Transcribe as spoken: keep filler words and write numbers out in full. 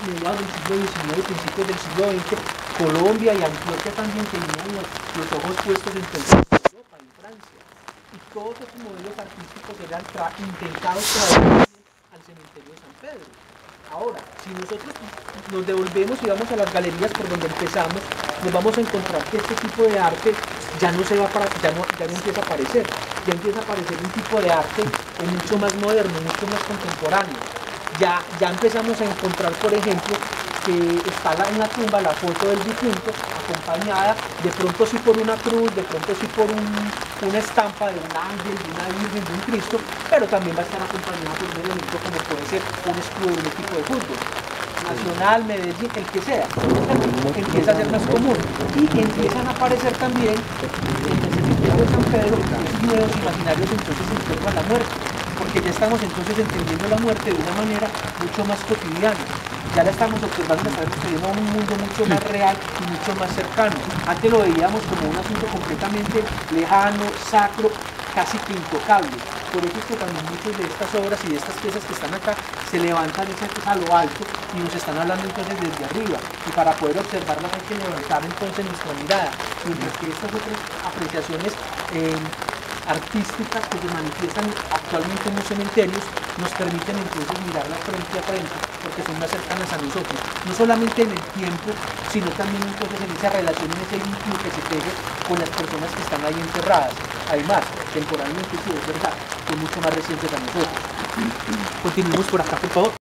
mediados del siglo diecinueve, principios del siglo veinte, Colombia y Antioquia también tenían los, los ojos puestos entonces en Europa, en Francia. Y todos estos modelos artísticos eran tra intentados traer al cementerio de San Pedro. Ahora, si nosotros nos devolvemos y vamos a las galerías por donde empezamos, nos vamos a encontrar que este tipo de arte ya no se va para, ya no, ya no empieza a aparecer, ya empieza a aparecer un tipo de arte mucho más moderno, mucho más contemporáneo. Ya, ya empezamos a encontrar, por ejemplo, que está en la tumba la foto del difunto, acompañada de pronto sí por una cruz, de pronto sí por un, una estampa de un ángel, de una virgen, de un Cristo, pero también va a estar acompañada por un elemento como puede ser un escudo de un equipo de fútbol. Nacional, Medellín, el que sea, empieza a ser más común y empiezan a aparecer también en el cementerio de San Pedro esos nuevos imaginarios entonces en torno a la muerte, porque ya estamos entonces entendiendo la muerte de una manera mucho más cotidiana, ya la estamos observando, la estamos observando en un mundo mucho más real y mucho más cercano. Antes lo veíamos como un asunto completamente lejano, sacro, casi que intocable. Por eso es que también muchas de estas obras y de estas piezas que están acá se levantan a lo alto y nos están hablando entonces desde arriba, y para poder observarlas hay que levantar entonces nuestra mirada, mientras que estas otras apreciaciones eh, artísticas que se manifiestan actualmente en los cementerios nos permiten entonces mirarlas frente a frente, porque son más cercanas a nosotros, no solamente en el tiempo, sino también entonces en esa relación, en ese vínculo que se teje con las personas que están ahí enterradas. Además, temporalmente sí es verdad, son mucho más recientes a nosotros. Continuemos por acá, por favor.